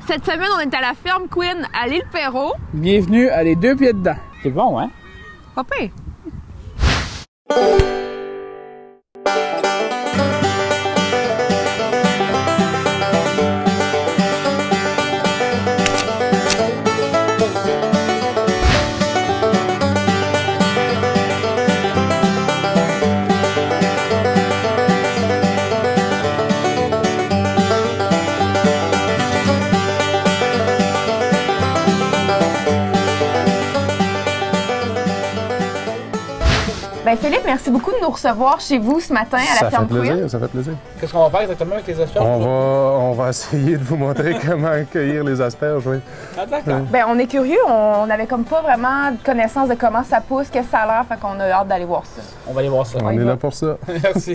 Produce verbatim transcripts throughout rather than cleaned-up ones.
Cette semaine, on est à la ferme Quinn à l'île Perrot. Bienvenue à Les Deux Pieds Dedans. C'est bon, hein? Pas pire. Ben Philippe, merci beaucoup de nous recevoir chez vous ce matin à la ferme Quinn. Ça fait plaisir, ça fait plaisir. Qu'est-ce qu'on va faire exactement avec les asperges? On va, on va essayer de vous montrer comment cueillir les asperges, oui. Ah d'accord. Ben on est curieux, on avait comme pas vraiment connaissance de comment ça pousse, qu'est-ce que ça a l'air, fait qu'on a hâte d'aller voir ça. On va aller voir ça. On, on est va. là pour ça. Merci.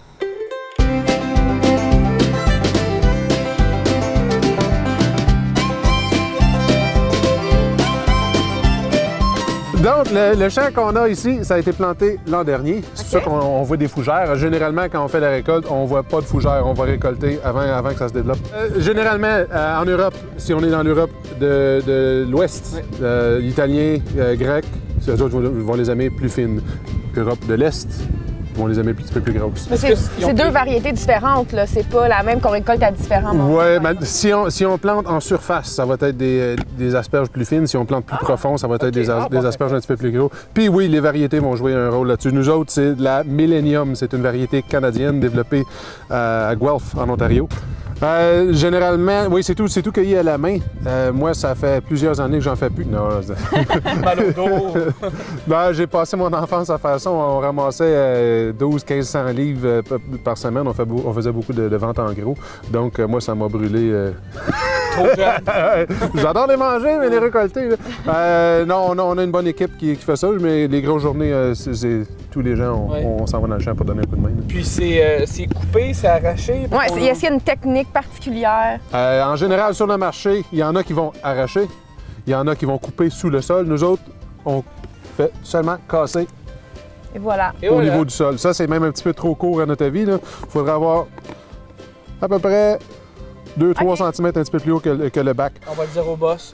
Donc, le, le champ qu'on a ici, ça a été planté l'an dernier. C'est pour okay. ça qu'on voit des fougères. Généralement, quand on fait la récolte, on voit pas de fougères. On va récolter avant, avant que ça se développe. Euh, généralement, euh, en Europe, si on est dans l'Europe de, de l'Ouest, oui. euh, italien, euh, grec, eux autres vont, vont les aimer plus fines. Europe de l'Est, on les aimer un petit peu plus grosses. C'est deux variétés différentes, là. C'est pas la même qu'on récolte à différents moments. Oui, mais si on, si on plante en surface, ça va être des, des asperges plus fines. Si on plante plus ah, profond, ça va être okay. des, as, ah, des asperges un petit peu plus gros. Puis oui, les variétés vont jouer un rôle là-dessus. Nous autres, c'est de la Millennium. C'est une variété canadienne développée euh, à Guelph, en Ontario. Euh, généralement, oui, c'est tout, c'est tout cueilli à la main. Euh, moi, ça fait plusieurs années que j'en fais plus. Non. Mal au dos. Ben, j'ai passé mon enfance à faire ça. On ramassait euh, douze à quinze cents livres euh, par semaine. On, fait, on faisait beaucoup de, de ventes en gros. Donc, euh, moi, ça m'a brûlé. Euh... Trop jeune. J'adore les manger, mais les récolter. Euh, non, on a, on a une bonne équipe qui, qui fait ça, mais les grosses journées, euh, c'est tous les gens, on, ouais. on s'en va dans le champ pour donner un coup de main. Là. Puis c'est euh, coupé, c'est arraché? Oui, on... est-ce qu'il y a une technique particulière? Euh, en général, sur le marché, il y en a qui vont arracher, il y en a qui vont couper sous le sol. Nous autres, on fait seulement casser. Et voilà. Et au voilà. niveau du sol. Ça, c'est même un petit peu trop court à notre avis. Il faudrait avoir à peu près deux à trois okay. centimètres un petit peu plus haut que, que le bac. On va le dire au boss.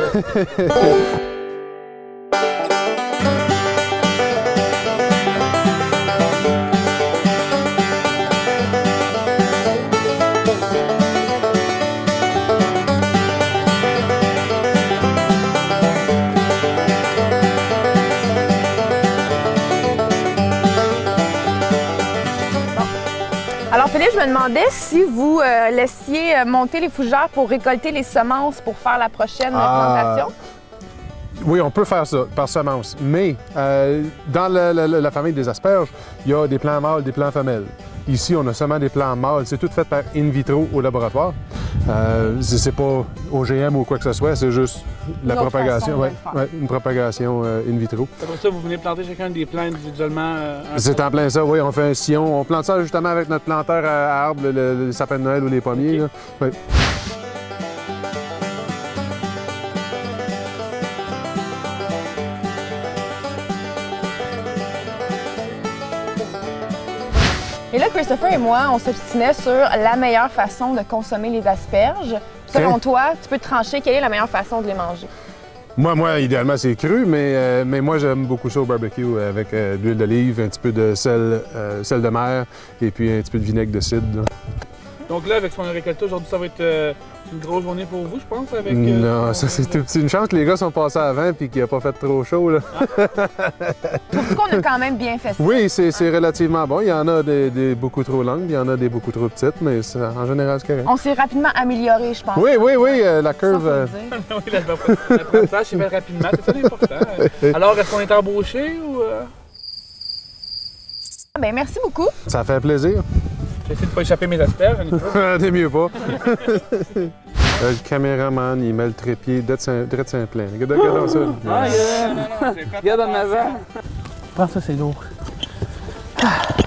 Alors Philippe, je me demandais si vous euh, laissiez monter les fougères pour récolter les semences pour faire la prochaine ah, plantation. Oui, on peut faire ça par semence, mais euh, dans la, la, la famille des asperges, il y a des plants mâles, des plants femelles. Ici, on a seulement des plants mâles. C'est tout fait par in vitro au laboratoire. Euh, c'est pas O G M ou quoi que ce soit, c'est juste la propagation, ouais, ouais, une propagation euh, in vitro. C'est pour ça que vous venez planter chacun des plants individuellement? Euh, c'est en plein ça, oui. On fait un sillon. On plante ça justement avec notre planteur à arbres, le, le, le sapin de Noël ou les pommiers. Okay. Oui. Et là, Christopher et moi, on s'obstinait sur la meilleure façon de consommer les asperges. Selon okay. toi, tu peux te trancher, quelle est la meilleure façon de les manger? Moi, moi idéalement, c'est cru, mais, euh, mais moi, j'aime beaucoup ça au barbecue avec euh, de l'huile d'olive, un petit peu de sel, euh, sel de mer et puis un petit peu de vinaigre de cidre. Là. Donc là, avec ce qu'on a récolté aujourd'hui, ça va être euh, une grosse journée pour vous, je pense? Avec, euh, non, ça c'est tout petit. Une chance que les gars sont passés avant et qu'il n'a pas fait trop chaud. Là. Ah. Trouves-tu qu'on a quand même bien fait ça? Oui, c'est ah. relativement bon. Il y en a des, des beaucoup trop longues, il y en a des beaucoup trop petites, mais ça, en général, c'est correct. On s'est rapidement amélioré, je pense. Oui, oui, oui, euh, la curve... Euh... oui, l'apprentissage s'est fait rapidement, c'est ça l'important. Alors, est-ce qu'on est embauché ou... Euh... Bien, merci beaucoup. Ça fait plaisir. J'essaie de ne pas échapper mes asperges. T'es mieux pas. Le caméraman, il met le trépied de Saint-Plein. Regarde ça. Ah, yeah. Regarde en avant. Je pense que c'est lourd. Ah.